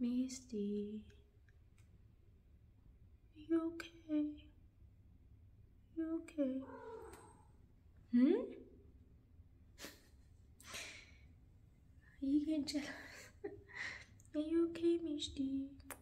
Misty, you okay? You okay? Hmm? You can tell. Are you okay, Misty?